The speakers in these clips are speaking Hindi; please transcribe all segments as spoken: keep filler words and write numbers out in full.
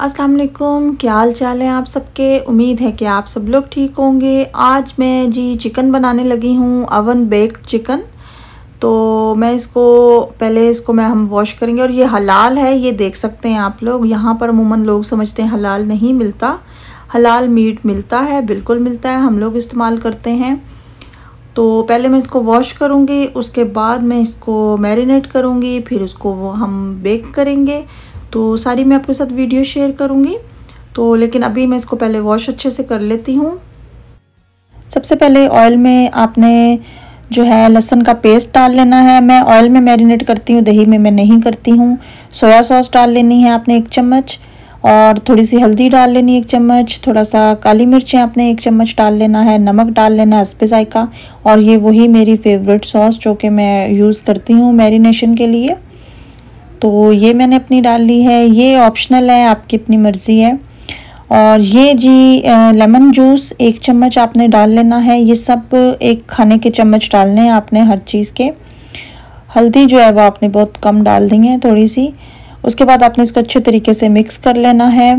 अस्सलाम वालेकुम, क्या हाल चाल है आप सबके। उम्मीद है कि आप सब लोग ठीक होंगे। आज मैं जी चिकन बनाने लगी हूँ, अवन बेक्ड चिकन। तो मैं इसको पहले इसको मैं हम वॉश करेंगे और ये हलाल है, ये देख सकते हैं आप लोग। यहाँ पर अमूमन लोग समझते हैं हलाल नहीं मिलता, हलाल मीट मिलता है, बिल्कुल मिलता है, हम लोग इस्तेमाल करते हैं। तो पहले मैं इसको वॉश करूँगी, उसके बाद मैं इसको मैरिनेट करूँगी, फिर उसको वो हम बेक करेंगे। तो सारी मैं आपके साथ वीडियो शेयर करूँगी। तो लेकिन अभी मैं इसको पहले वॉश अच्छे से कर लेती हूँ। सबसे पहले ऑयल में आपने जो है लहसुन का पेस्ट डाल लेना है। मैं ऑयल में मैरिनेट करती हूँ, दही में मैं नहीं करती हूँ। सोया सॉस डाल लेनी है आपने एक चम्मच, और थोड़ी सी हल्दी डाल लेनी है एक चम्मच, थोड़ा सा काली मिर्चें आपने एक चम्मच डाल लेना है, नमक डाल लेना है हस्बे जायका। और ये वही मेरी फेवरेट सॉस जो कि मैं यूज़ करती हूँ मैरिनेशन के लिए। तो ये मैंने अपनी डाल ली है, ये ऑप्शनल है, आपकी अपनी मर्ज़ी है। और ये जी लेमन जूस एक चम्मच आपने डाल लेना है। ये सब एक खाने के चम्मच डालने हैं आपने हर चीज़ के। हल्दी जो है वो आपने बहुत कम डाल दी है, थोड़ी सी। उसके बाद आपने इसको अच्छे तरीके से मिक्स कर लेना है।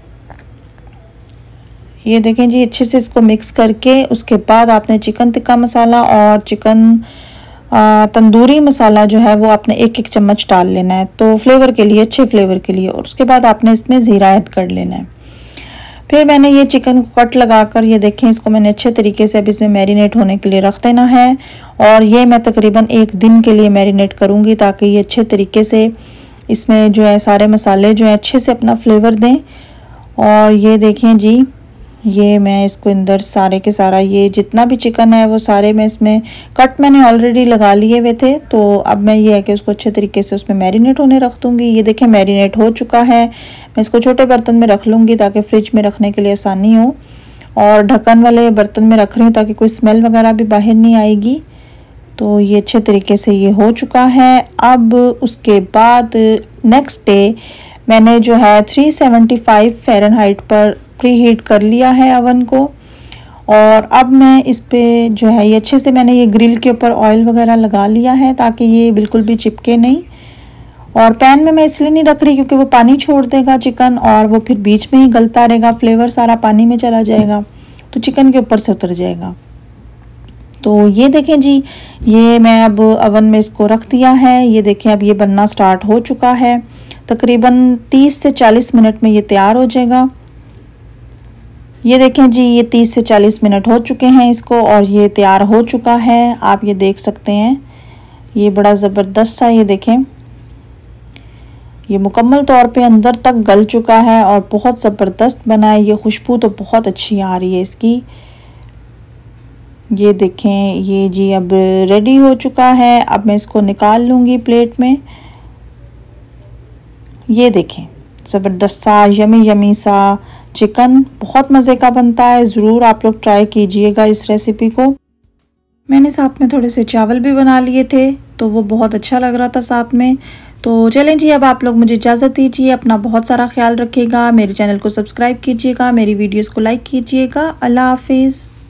ये देखें जी, अच्छे से इसको मिक्स करके उसके बाद आपने चिकन टिक्का मसाला और चिकन तंदूरी मसाला जो है वो आपने एक एक चम्मच डाल लेना है, तो फ्लेवर के लिए, अच्छे फ्लेवर के लिए। और उसके बाद आपने इसमें ज़ीरा ऐड कर लेना है। फिर मैंने ये चिकन को कट लगाकर, ये देखें, इसको मैंने अच्छे तरीके से अब इसमें मैरिनेट होने के लिए रख देना है। और ये मैं तकरीबन एक दिन के लिए मैरिनेट करूँगी ताकि ये अच्छे तरीके से इसमें जो है सारे मसाले जो है अच्छे से अपना फ्लेवर दें। और ये देखें जी, ये मैं इसको अंदर सारे के सारा ये जितना भी चिकन है वो सारे मैं इसमें कट मैंने ऑलरेडी लगा लिए हुए थे। तो अब मैं ये है कि उसको अच्छे तरीके से उसमें मैरिनेट होने रख दूँगी। ये देखें मैरिनेट हो चुका है। मैं इसको छोटे बर्तन में रख लूँगी ताकि फ्रिज में रखने के लिए आसानी हो। और ढक्कन वाले बर्तन में रख रही हूँ ताकि कोई स्मेल वगैरह भी बाहर नहीं आएगी। तो ये अच्छे तरीके से ये हो चुका है। अब उसके बाद नेक्स्ट डे मैंने जो है थ्री सेवेंटी फाइव फ़ारेनहाइट पर प्री हीट कर लिया है अवन को। और अब मैं इस पे जो है ये अच्छे से मैंने ये ग्रिल के ऊपर ऑयल वगैरह लगा लिया है ताकि ये बिल्कुल भी चिपके नहीं। और पैन में मैं इसलिए नहीं रख रही क्योंकि वो पानी छोड़ देगा चिकन, और वो फिर बीच में ही गलता रहेगा, फ्लेवर सारा पानी में चला जाएगा तो चिकन के ऊपर से उतर जाएगा। तो ये देखें जी, ये मैं अब अवन में इसको रख दिया है। ये देखें अब ये बनना स्टार्ट हो चुका है। तकरीबन तीस से चालीस मिनट में ये तैयार हो जाएगा। ये देखें जी, ये तीस से चालीस मिनट हो चुके हैं इसको, और ये तैयार हो चुका है। आप ये देख सकते हैं, ये बड़ा ज़बरदस्त सा, ये देखें, ये मुकम्मल तौर पे अंदर तक गल चुका है और बहुत ज़बरदस्त बना है। ये खुशबू तो बहुत अच्छी आ रही है इसकी। ये देखें, ये जी अब रेडी हो चुका है। अब मैं इसको निकाल लूँगी प्लेट में। ये देखें, ज़बरदस्त सा यमी यमी सा चिकन, बहुत मज़े का बनता है। ज़रूर आप लोग ट्राई कीजिएगा इस रेसिपी को। मैंने साथ में थोड़े से चावल भी बना लिए थे तो वो बहुत अच्छा लग रहा था साथ में। तो चलें जी, अब आप लोग मुझे इजाज़त दीजिए। अपना बहुत सारा ख्याल रखिएगा, मेरे चैनल को सब्सक्राइब कीजिएगा, मेरी वीडियोस को लाइक कीजिएगा। अल्लाह हाफिज़।